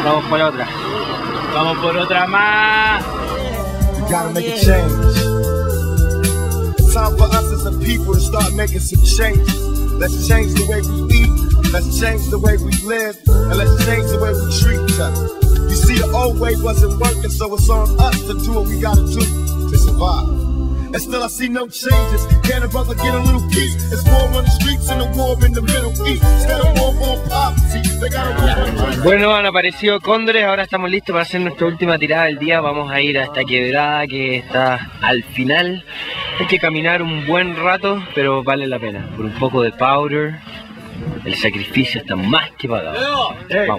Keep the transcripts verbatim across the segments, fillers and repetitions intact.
Vamos por otra. Vamos por otra más. We gotta make a change. It's time for us as a people to start making some changes. Let's change the way we eat, let's change the way we live, and let's change the way we treat each other. You see, the old way wasn't working, so it's on us to do what we gotta do to survive. And still I see no changes. Can a brother get a little peace? It's war on the streets and a war in the Middle East. Instead of war on poverty, they got a war on... Bueno, han aparecido cóndores, ahora estamos listos para hacer nuestra última tirada del día. Vamos a ir a esta quebrada que está al final. Hay que caminar un buen rato, pero vale la pena. Por un poco de powder, el sacrificio está más que pagado. Vamos.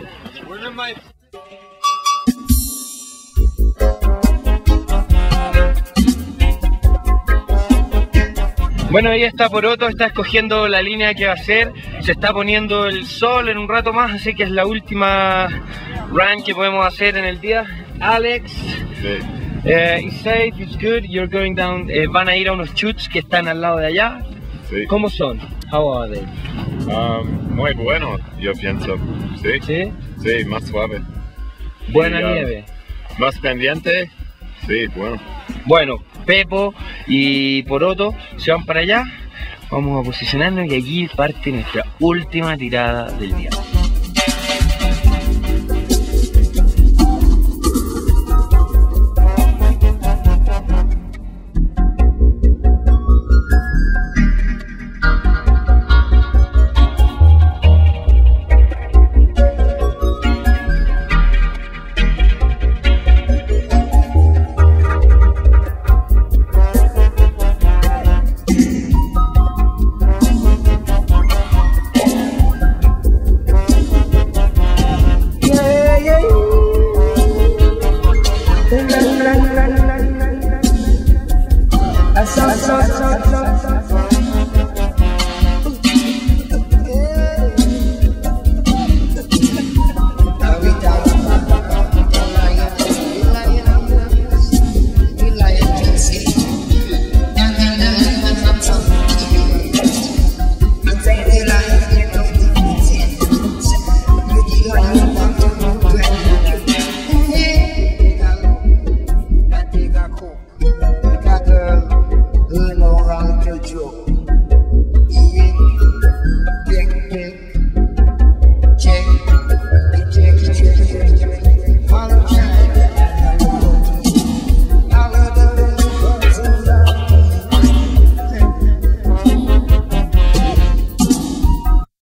Bueno, ahí está Poroto, está escogiendo la línea que va a hacer. Se está poniendo el sol en un rato más, así que es la última run que podemos hacer en el día. Alex, sí. uh, it's safe, it's good, you're going down. Eh, van a ir a unos chutes que están al lado de allá. Sí. ¿Cómo son? How are they? Um, muy bueno, yo pienso. Sí. ¿Sí? Sí, más suave. Buena Y, um, nieve. Más pendiente. Sí, bueno. Bueno, Pepo y Poroto se van para allá. Vamos a posicionarnos y aquí parte nuestra última tirada del día.